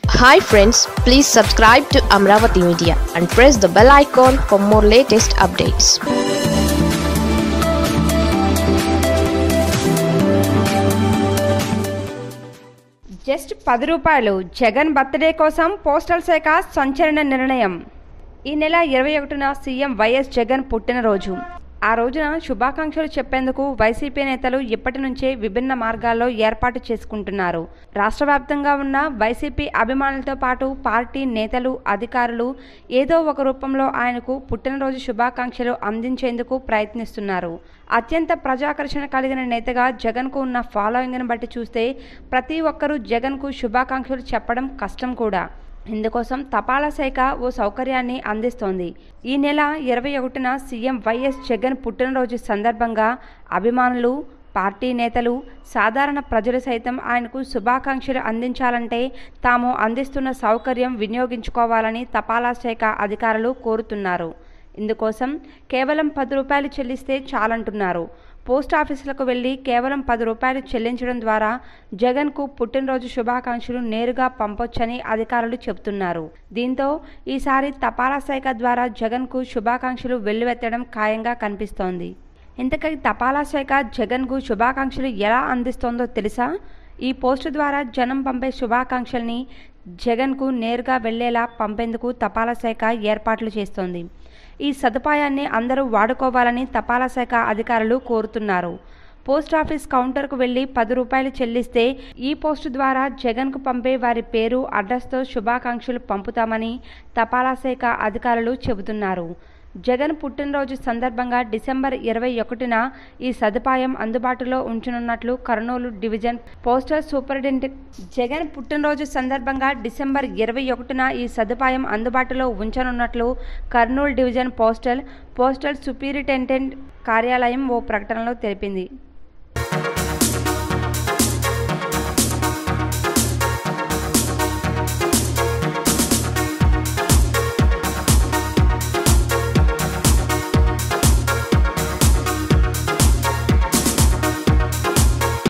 Hi friends, please subscribe to Amaravathi Media and press the bell icon for more latest updates. Just 10 రూపాయలు Jagan birthday కోసం postal శాఖ సంచలన నిర్ణయం. ఈ నెల 21న సీఎం వైఎస్ జగన్ పుట్టినరోజు. ఆ రోజున శుభాకాంక్షలు చెప్పేందుకు వైసీపీ నేతలు ఇప్పటి నుంచే విభిన్న మార్గాల్లో ఏర్పాటు చేసుకుంటున్నారు. రాష్ట్ర వ్యాప్తంగా ఉన్న వైసీపీ అభిమానులతో పాటు పార్టీ నేతలు, అధికారులు ఏదో ఒక రూపంలో ఆయనకు పుట్టినరోజు శుభాకాంక్షలు అందించేందుకు ప్రయత్నిస్తున్నారు. అత్యంత ప్రజాకర్షణ కలిగిన నేతగా జగన్కు ఉన్న ఫాలోయింగ్ను బట్టి చూస్తే ప్రతి ఒక్కరూ జగన్కు శుభాకాంక్షలు చెప్పడం కష్టం కూడా. ఇందుకోసం తపాలా శాఖ ఓ సౌకర్యాన్ని అందిస్తోంది. ఈ నెల 21న సీఎం వైఎస్ జగన్ పుట్టినరోజు సందర్భంగా అభిమానులు, పార్టీ నేతలు, సాధారణ ప్రజలు సైతం ఆయనకు శుభాకాంక్షలు అందించాలంటే తాము అందిస్తున్న సౌకర్యం వినియోగించుకోవాలని తపాలా శాఖ అధికారులు కోరుతున్నారు. ఇందుకోసం కేవలం 10 రూపాయలు చెల్లిస్తే చాలంటున్నారు. పోస్ట్ ఆఫీసులకు వెళ్లి కేవలం 10 రూపాయలు చెల్లించడం ద్వారా జగన్కు పుట్టినరోజు శుభాకాంక్షలు నేరుగా పంపొచ్చని అధికారులు చెబుతున్నారు. దీంతో ఈసారి తపాలా శాఖ ద్వారా జగన్కు శుభాకాంక్షలు వెల్లువెత్తడం ఖాయంగా కనిపిస్తోంది. ఇంతకీ తపాలా శాఖ జగన్కు శుభాకాంక్షలు ఎలా అందిస్తోందో తెలుసా? ఈ పోస్టు ద్వారా జనం పంపే శుభాకాంక్షల్ని జగన్కు నేరుగా వెళ్లేలా పంపేందుకు తపాలా శాఖ ఏర్పాట్లు చేస్తోంది. ఈ సదుపాయాన్ని అందరూ వాడుకోవాలని తపాలా శాఖ అధికారులు కోరుతున్నారు. పోస్ట్ ఆఫీస్ కౌంటర్కు వెళ్లి 10 రూపాయలు చెల్లిస్తే ఈ పోస్టు ద్వారా జగన్కు పంపే వారి పేరు, అడ్రస్తో శుభాకాంక్షలు పంపుతామని తపాలా శాఖ అధికారులు చెబుతున్నారు. జగన్ పుట్టినరోజు సందర్భంగా డిసెంబర్ 21న ఈ సదుపాయం అందుబాటులో ఉంచనున్నట్లు Kurnool division postal superintendent Jagan పుట్టినరోజు సందర్భంగా డిసెంబర్ 21న ఈ సదుపాయం అందుబాటులో ఉంచనున్నట్లు కర్నూలు డివిజన్ పోస్టల్ సూపరింటెండెంట్ కార్యాలయం ఓ ప్రకటనలో తెలిపింది.